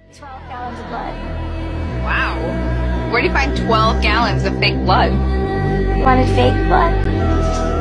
12 gallons of blood. Wow. Where do you find 12 gallons of fake blood? Wanted fake blood?